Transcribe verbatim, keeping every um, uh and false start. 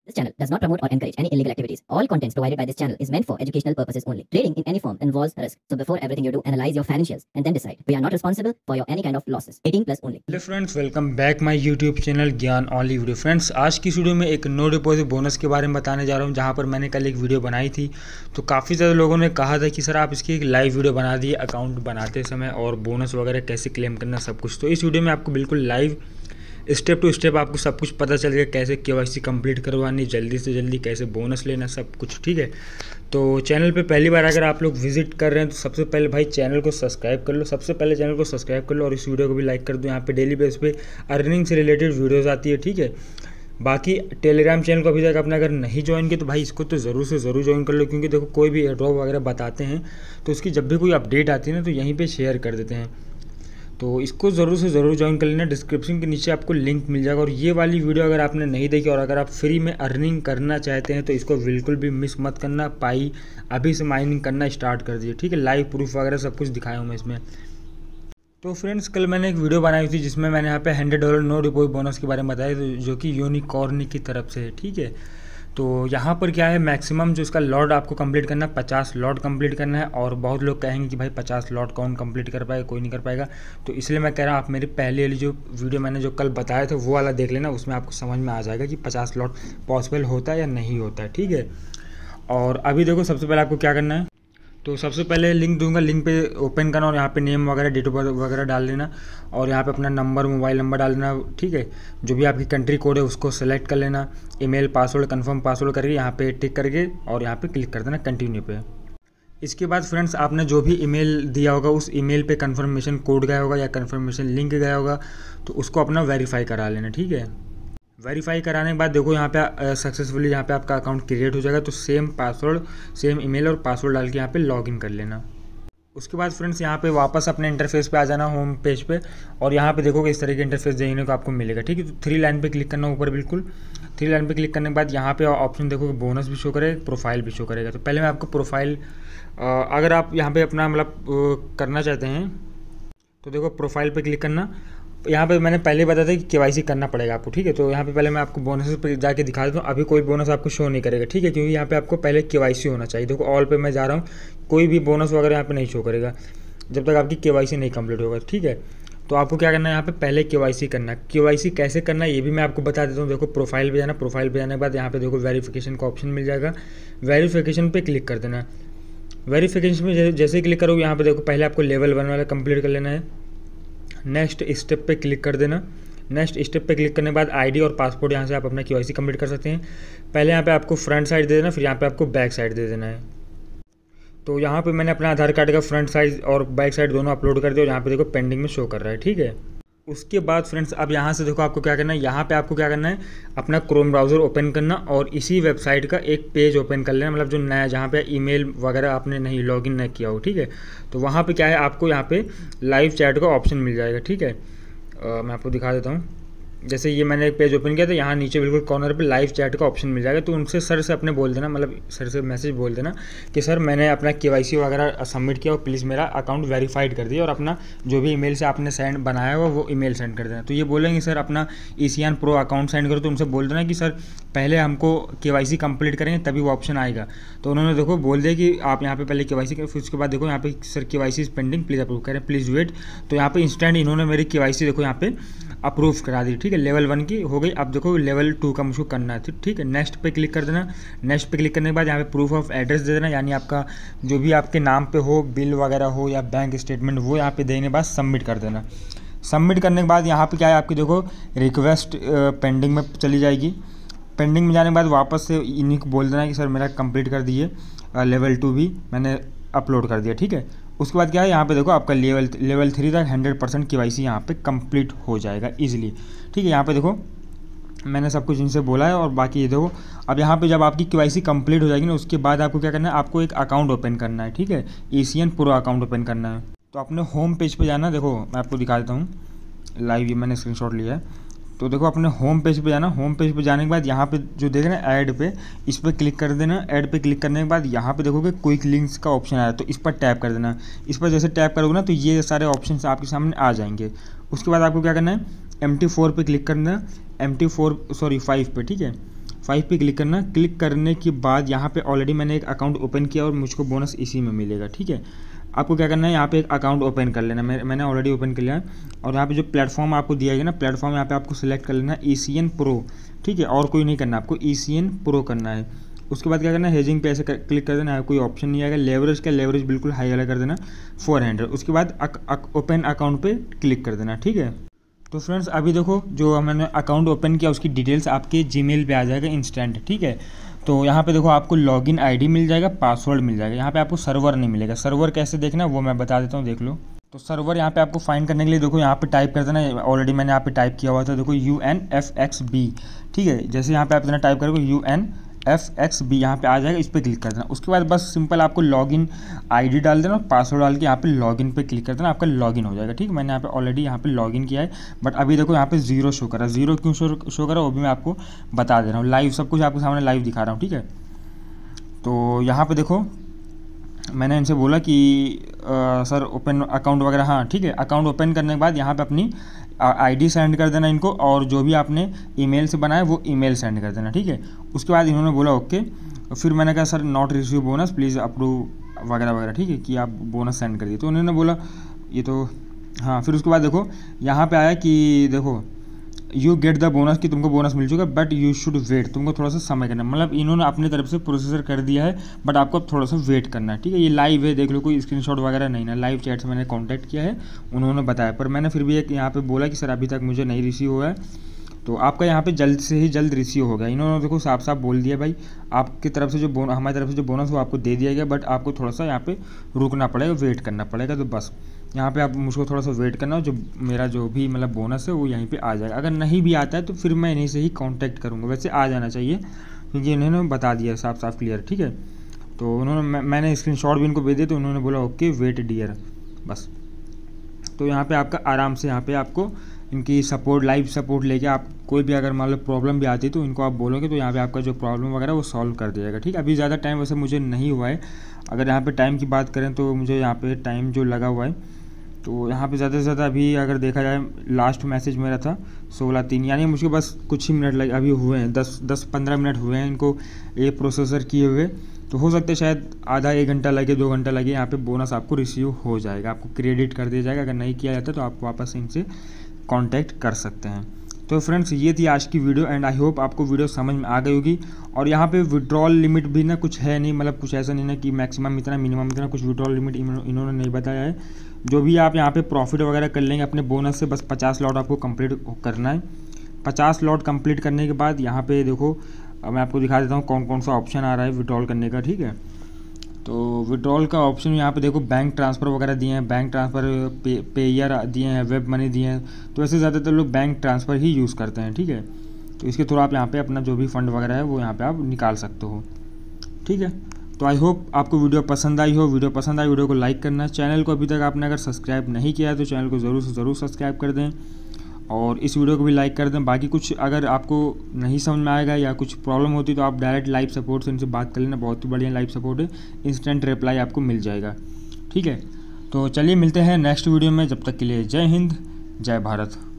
This channel does not promote or encourage any illegal activities. All contents provided by this channel is meant for educational purposes only. Trading in any form involves risk. So before everything you do, analyze your financials and then decide. We are not responsible for your any kind of losses. eighteen plus only. Hello friends, welcome back my YouTube channel Gyan only video. Friends, आज की video में एक no deposit bonus के बारे में बताने जा रहा हूं, जहां पर मैंने कल एक वीडियो बनाई थी। तो काफ़ी ज़्यादा लोगों ने कहा था कि सर आप इसकी एक लाइव वीडियो बना दिए अकाउंट बनाते समय और बोनस वगैरह कैसे क्लेम करना सब कुछ। तो इस वीडियो में आपको बिल्कुल लाइव स्टेप टू स्टेप आपको सब कुछ पता चल जाएगा, कैसे केवाईसी कंप्लीट करवानी, जल्दी से जल्दी कैसे बोनस लेना, सब कुछ। ठीक है, तो चैनल पे पहली बार अगर आप लोग विजिट कर रहे हैं तो सबसे पहले भाई चैनल को सब्सक्राइब कर लो। सबसे पहले चैनल को सब्सक्राइब कर लो और इस वीडियो को भी लाइक कर दो। यहाँ पे डेली बेस पे अर्निंग से रिलेटेड वीडियोस आती है। ठीक है, बाकी टेलीग्राम चैनल को अभी तक आपने अगर नहीं ज्वाइन किया तो भाई इसको तो ज़रूर से ज़रूर ज्वाइन कर लो, क्योंकि देखो कोई भी ड्रॉप वगैरह बताते हैं तो उसकी जब भी कोई अपडेट आती है ना तो यहीं पे शेयर कर देते हैं। तो इसको ज़रूर से ज़रूर ज्वाइन कर लेना। डिस्क्रिप्शन के नीचे आपको लिंक मिल जाएगा। और ये वाली वीडियो अगर आपने नहीं देखी और अगर आप फ्री में अर्निंग करना चाहते हैं तो इसको बिल्कुल भी मिस मत करना। पाई अभी से माइनिंग करना स्टार्ट कर दीजिए। ठीक है, लाइव प्रूफ वगैरह सब कुछ दिखाया हूँ मैं इसमें। तो फ्रेंड्स, कल मैंने एक वीडियो बनाई थी जिसमें मैंने यहाँ पे hundred dollar no deposit bonus के बारे में बताया, जो कि यूनिकॉर्न की तरफ से है। ठीक है, तो यहाँ पर क्या है, मैक्सिमम जो इसका लॉट आपको कंप्लीट करना है, पचास लॉट कंप्लीट करना है। और बहुत लोग कहेंगे कि भाई पचास लॉट कौन कंप्लीट कर पाएगा, कोई नहीं कर पाएगा। तो इसलिए मैं कह रहा हूँ आप मेरी पहले वाली जो वीडियो मैंने जो कल बताया था वो वाला देख लेना, उसमें आपको समझ में आ जाएगा कि पचास लॉट पॉसिबल होता है या नहीं होता है। ठीक है, और अभी देखो सबसे पहले आपको क्या करना है, तो सबसे पहले लिंक दूंगा, लिंक पे ओपन करना और यहाँ पे नेम वगैरह डेट ऑफ बर्थ वगैरह डाल देना और यहाँ पे अपना नंबर मोबाइल नंबर डाल देना। ठीक है, जो भी आपकी कंट्री कोड है उसको सेलेक्ट कर लेना, ईमेल पासवर्ड कंफर्म पासवर्ड करके यहाँ पे टिक करके और यहाँ पे क्लिक कर देना कंटिन्यू पे। इसके बाद फ्रेंड्स, आपने जो भी ईमेल दिया होगा उस ईमेल पे कंफर्मेशन कोड गया होगा या कंफर्मेशन लिंक गया होगा तो उसको अपना वेरीफाई करा लेना। ठीक है, वेरीफाई कराने के बाद देखो यहाँ पे सक्सेसफुली यहाँ पे आपका अकाउंट क्रिएट हो जाएगा। तो सेम पासवर्ड सेम ईमेल और पासवर्ड डाल के यहाँ पे लॉगिन कर लेना। उसके बाद फ्रेंड्स यहाँ पे वापस अपने इंटरफेस पे आ जाना, होम पेज पे, और यहाँ पे देखोगे इस तरह के इंटरफेस देखने को आपको मिलेगा। ठीक है, तो थ्री लाइन पे क्लिक करना ऊपर, बिल्कुल थ्री लाइन पे क्लिक करने के बाद यहाँ पे ऑप्शन देखोगे बोनस भी शो करेगा, प्रोफाइल भी शो करेगा। तो पहले मैं आपको प्रोफाइल, अगर आप यहाँ पे अपना मतलब करना चाहते हैं तो देखो प्रोफाइल पे क्लिक करना। यहाँ पे मैंने पहले बताया था कि केवाईसी करना पड़ेगा आपको। ठीक है, तो यहाँ पे पहले मैं आपको बोनस पे जाके दिखा देता हूँ। अभी कोई बोनस आपको शो नहीं करेगा। ठीक है, क्योंकि यहाँ पे आपको पहले केवाईसी होना चाहिए। देखो ऑल पे मैं जा रहा हूँ, कोई भी बोनस वगैरह यहाँ पे नहीं शो करेगा जब तक आपकी केवाईसी नहीं कंप्लीट होगा। ठीक है, तो आपको क्या करना है, यहाँ पे पहले केवाईसी करना है। केवाईसी कैसे करना है ये भी मैं आपको बता देता हूँ। देखो प्रोफाइल पे जाना, प्रोफाइल पे जाने के बाद यहाँ पे देखो वेरिफिकेशन का ऑप्शन मिल जाएगा, वेरिफिकेशन पे क्लिक कर देना। वेरिफिकेशन में जैसे ही क्लिक करोगे यहाँ पे देखो पहले आपको लेवल वन वाला कंप्लीट कर लेना है। नेक्स्ट स्टेप पे क्लिक कर देना। नेक्स्ट स्टेप पे क्लिक करने के बाद आईडी और पासपोर्ट यहाँ से आप अपना केवाईसी कंप्लीट कर सकते हैं। पहले यहाँ पे आपको फ्रंट साइड दे देना, फिर यहाँ पे आपको बैक साइड दे देना है। तो यहाँ पे मैंने अपना आधार कार्ड का फ्रंट साइड और बैक साइड दोनों अपलोड कर दिया और यहाँ पे देखो पेंडिंग में शो कर रहा है। ठीक है, उसके बाद फ्रेंड्स अब यहाँ से देखो आपको क्या करना है, यहाँ पे आपको क्या करना है, अपना क्रोम ब्राउज़र ओपन करना और इसी वेबसाइट का एक पेज ओपन कर लेना, मतलब जो नया जहाँ पे ईमेल वगैरह आपने नहीं लॉगिन नहीं किया हो। ठीक है, तो वहाँ पे क्या है, आपको यहाँ पे लाइव चैट का ऑप्शन मिल जाएगा। ठीक है, आ, मैं आपको दिखा देता हूँ। जैसे ये मैंने एक पेज ओपन किया तो यहाँ नीचे बिल्कुल कॉर्नर पे लाइव चैट का ऑप्शन मिल जाएगा। तो उनसे सर से अपने बोल देना, मतलब सर से मैसेज बोल देना कि सर मैंने अपना केवाईसी वगैरह सबमिट किया और प्लीज़ मेरा अकाउंट वेरीफाइड कर दिया और अपना जो भी ईमेल से आपने सेंड बनाया हुआ वो ईमेल सेंड कर देना। तो ये बोलेंगे सर अपना ईसीएन प्रो अकाउंट सेंड करो, तो उनसे बोल देना कि सर पहले हमको केवाईसी कंप्लीट करेंगे तभी वो ऑप्शन आएगा। तो उन्होंने देखो बोल दिया कि आप यहाँ पे पहले केवाईसी करें, फिर उसके बाद देखो यहाँ पे sir KYC is pending please approve करें, प्लीज़ वेट। तो यहाँ पे इंस्टेंट इन्होंने मेरी केवाईसी देखो यहाँ पे अप्रूव करा दी। ठीक है, लेवल वन की हो गई। अब देखो लेवल टू का मुझको करना है। ठीक है, नेक्स्ट पे क्लिक कर देना। नेक्स्ट पे क्लिक करने के बाद यहाँ पे प्रूफ ऑफ एड्रेस दे देना, यानी आपका जो भी आपके नाम पे हो, बिल वगैरह हो या बैंक स्टेटमेंट, वो यहाँ पे देने के बाद सबमिट कर देना। सबमिट करने के बाद यहाँ पे क्या है, आपकी देखो रिक्वेस्ट पेंडिंग में चली जाएगी। पेंडिंग में जाने के बाद वापस से इन्हीं को बोल देना कि सर मेरा कंप्लीट कर दिए, लेवल टू भी मैंने अपलोड कर दिया। ठीक है, उसके बाद क्या है, यहाँ पे देखो आपका लेवल लेवल थ्री तक हंड्रेड परसेंट केवाईसी यहाँ पे कंप्लीट हो जाएगा इजीली। ठीक है, यहाँ पे देखो मैंने सब कुछ इनसे बोला है और बाकी ये देखो अब यहाँ पे जब आपकी केवाईसी कंप्लीट हो जाएगी ना उसके बाद आपको क्या करना है, आपको एक अकाउंट ओपन करना है। ठीक है, ईसीएन प्रो अकाउंट ओपन करना है। तो अपने होम पेज पे जाना, देखो मैं आपको दिखा देता हूँ लाइव, ये मैंने स्क्रीनशॉट लिया है। तो देखो अपने होम पेज पे जाना। होम पेज पे जाने के बाद यहाँ पे जो देख रहे हैं ऐड पे, इस पर क्लिक कर देना। ऐड पे क्लिक करने के बाद यहाँ पे देखोगे क्विक लिंक्स का ऑप्शन आया, तो इस पर टैप कर देना। इस पर जैसे टैप करोगे ना तो ये सारे ऑप्शन आपके सामने आ जाएंगे। उसके बाद आपको क्या करना है, एम टी फोर पर क्लिक करना, M T four sorry five पे। ठीक है, फाइव पे क्लिक करना। क्लिक करने के बाद यहाँ पे ऑलरेडी मैंने एक अकाउंट ओपन किया और मुझको बोनस इसी में मिलेगा, ठीक है। आपको क्या करना है, यहाँ पे एक अकाउंट ओपन कर लेना। मैं मैंने ऑलरेडी ओपन कर लिया है और यहाँ पे जो प्लेटफॉर्म आपको दिया गया ना, प्लेटफॉर्म यहाँ पे आपको सिलेक्ट कर लेना है ई सी एन प्रो, ठीक है। और कोई नहीं करना, आपको ई सी एन प्रो करना है। उसके बाद क्या करना है, हेजिंग पे ऐसे कर, क्लिक कर देना है, कोई ऑप्शन नहीं आएगा। लेवरेज का लेवरेज बिल्कुल हाई वाला कर देना फोर हंड्रेड। उसके बाद अक, अक, ओपन अकाउंट पे क्लिक कर देना, ठीक है। तो फ्रेंड्स अभी देखो जो मैंने अकाउंट ओपन किया उसकी डिटेल्स आपके जीमेल पे आ जाएगा इंस्टेंट, ठीक है। तो यहाँ पे देखो आपको लॉगिन आईडी मिल जाएगा, पासवर्ड मिल जाएगा। यहाँ पे आपको सर्वर नहीं मिलेगा। सर्वर कैसे देखना वो मैं बता देता हूँ, देख लो। तो सर्वर यहाँ पे आपको फाइंड करने के लिए देखो यहाँ पे टाइप कर देना, ऑलरेडी मैंने यहाँ पे टाइप किया हुआ था, देखो U N F X B, ठीक है। जैसे यहाँ पे आप इतना टाइप करोगे U N F X B यहाँ पे आ जाएगा, इस पर क्लिक कर देना। उसके बाद बस सिंपल आपको लॉगिन आईडी डाल देना और पासवर्ड डाल के यहाँ पे लॉगिन पे क्लिक कर देना, आपका लॉगिन हो जाएगा, ठीक। मैंने यहाँ पे ऑलरेडी यहाँ पे लॉगिन किया है, बट अभी देखो यहाँ पे जीरो शो करा। जीरो क्यों शो शो करा वो भी मैं आपको बता दे रहा हूँ, लाइव सब कुछ आपके सामने लाइव दिखा रहा हूँ, ठीक है। तो यहाँ पे देखो मैंने इनसे बोला कि आ, सर ओपन अकाउंट वगैरह, हाँ ठीक है। अकाउंट ओपन करने के बाद यहाँ पे अपनी आईडी सेंड कर देना इनको, और जो भी आपने ईमेल से बनाया वो ईमेल सेंड कर देना, ठीक है। उसके बाद इन्होंने बोला ओके। फिर मैंने कहा sir not receive bonus, please approve वगैरह वगैरह, ठीक है, कि आप बोनस सेंड कर दिए। तो उन्होंने बोला ये तो हाँ। फिर उसके बाद देखो यहाँ पे आया कि देखो यू गेट द बोनस, कि तुमको बोनस मिल चुका, बट यू शुड वेट, तुमको थोड़ा सा समय करना। मतलब इन्होंने अपनी तरफ से प्रोसेसर कर दिया है, बट आपको अब थोड़ा सा वेट करना है, ठीक है। ये लाइव है, देख लो, कोई स्क्रीनशॉट वगैरह नहीं ना, लाइव चैट से मैंने कांटेक्ट किया है, उन्होंने बताया। पर मैंने फिर भी एक यहाँ पे बोला कि सर अभी तक मुझे नहीं रिसीव हुआ है, तो आपका यहाँ पे जल्द से ही जल्द रिसीव होगा। इन्होंने देखो साफ साफ बोल दिया भाई, आपकी तरफ से जो बोनस, हमारी तरफ से जो बोनस वो आपको दे दिया गया, बट आपको थोड़ा सा यहाँ पे रुकना पड़ेगा, वेट करना पड़ेगा। तो बस यहाँ पे आप मुझको थोड़ा सा वेट करना, जो मेरा जो भी मतलब बोनस है वो यहीं पे आ जाएगा। अगर नहीं भी आता है तो फिर मैं इन्हीं से ही कांटेक्ट करूँगा। वैसे आ जाना चाहिए क्योंकि इन्होंने बता दिया साफ साफ क्लियर, ठीक है। तो उन्होंने मैं, मैंने स्क्रीनशॉट भी इनको भेज दिया, तो उन्होंने बोला ओके वेट डियर, बस। तो यहाँ पे आपका आराम से यहाँ पे आपको इनकी सपोर्ट, लाइव सपोर्ट लेके आप कोई भी अगर मान लो प्रॉब्लम भी आती है तो इनको आप बोलोगे तो यहाँ पे आपका जो प्रॉब्लम वगैरह वो सॉल्व कर दिएगा, ठीक है। अभी ज़्यादा टाइम वैसे मुझे नहीं हुआ है। अगर यहाँ पे टाइम की बात करें तो मुझे यहाँ पे टाइम जो लगा हुआ है, तो यहाँ पे ज़्यादा से ज़्यादा अभी अगर देखा जाए लास्ट मैसेज मेरा था सोलह तीन, यानी मुझे बस कुछ ही मिनट लगे अभी हुए हैं, दस दस पंद्रह मिनट हुए हैं इनको ये प्रोसेसर किए हुए। तो हो सकता है शायद आधा एक घंटा लगे, दो घंटा लगे, यहाँ पे बोनस आपको रिसीव हो जाएगा, आपको क्रेडिट कर दिया जाएगा। अगर नहीं किया जाता तो आप वापस इनसे कांटेक्ट कर सकते हैं। तो फ्रेंड्स ये थी आज की वीडियो, एंड आई होप आपको वीडियो समझ में आ गई होगी। और यहाँ पे विड्रॉल लिमिट भी ना कुछ है नहीं, मतलब कुछ ऐसा नहीं ना कि मैक्सिमम इतना मिनिमम इतना, कुछ विड्रॉल लिमिट इन्होंने नहीं बताया है। जो भी आप यहाँ पे प्रॉफिट वगैरह कर लेंगे अपने बोनस से, बस पचास लॉट आपको कंप्लीट करना है। पचास लॉट कंप्लीट करने के बाद यहाँ पे देखो मैं आपको दिखा देता हूँ कौन कौन सा ऑप्शन आ रहा है विड्रॉल करने का, ठीक है। तो विड्रॉल का ऑप्शन यहाँ पे देखो बैंक ट्रांसफ़र वगैरह दिए हैं, बैंक ट्रांसफ़र पे पेयर दिए हैं, वेब मनी दिए हैं। तो वैसे ज़्यादातर लोग बैंक ट्रांसफ़र ही यूज़ करते हैं, ठीक है। तो इसके थ्रू आप यहाँ पे अपना जो भी फंड वगैरह है वो यहाँ पे आप निकाल सकते हो, ठीक है। तो आई होप आपको वीडियो पसंद आई हो। वीडियो पसंद आई वीडियो को लाइक करना, चैनल को अभी तक आपने अगर सब्सक्राइब नहीं किया है तो चैनल को ज़रूर से ज़रूर सब्सक्राइब कर दें, और इस वीडियो को भी लाइक कर दें। बाकी कुछ अगर आपको नहीं समझ में आएगा या कुछ प्रॉब्लम होती तो आप डायरेक्ट लाइव सपोर्ट से इनसे बात कर लेना, बहुत ही बढ़िया लाइव सपोर्ट है, इंस्टेंट रिप्लाई आपको मिल जाएगा, ठीक है। तो चलिए मिलते हैं नेक्स्ट वीडियो में, जब तक के लिए जय हिंद जय भारत।